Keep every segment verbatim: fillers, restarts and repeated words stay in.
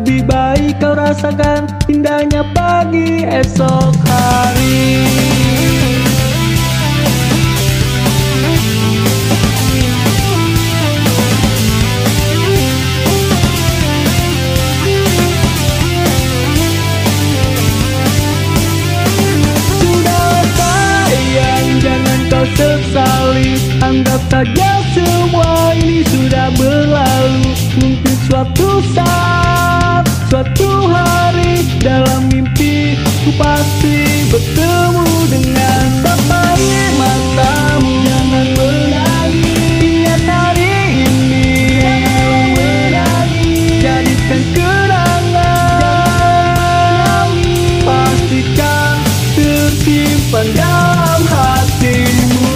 Lebih baik kau rasakan indahnya pagi esok hari. Sudah sayang, jangan kau sesali. Anggap saja semua ini sudah berlalu. Mungkin suatu saat, suatu hari, dalam mimpi ku pasti bertemu dengan paparan matamu. Jangan menangis, ingat hari ini. Janganlah menangis, jadikan kenangan. Pastikan tersimpan dalam hatimu.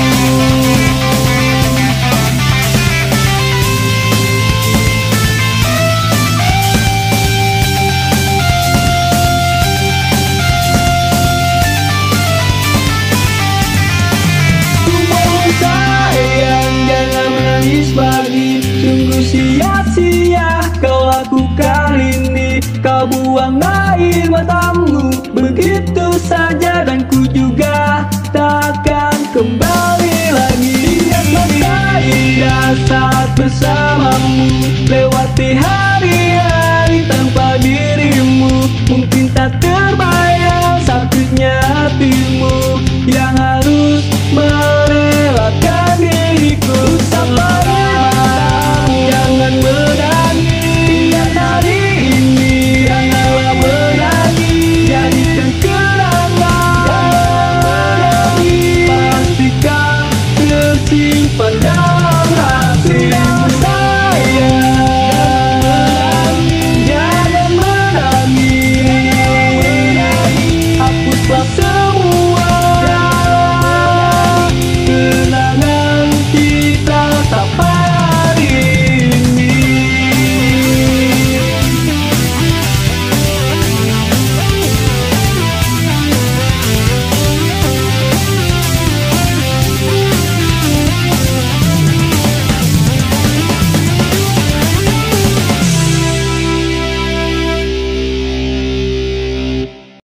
Pagi, sungguh sia-sia kau lakukan ini. Kau buang air matamu begitu saja, dan ku juga takkan kembali lagi. Ingat masa indah saat bersamamu, lewati hari-hari